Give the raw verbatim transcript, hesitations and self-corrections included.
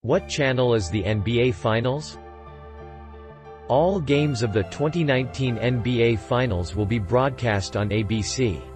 What channel is the N B A Finals? All games of the twenty nineteen N B A Finals will be broadcast on A B C.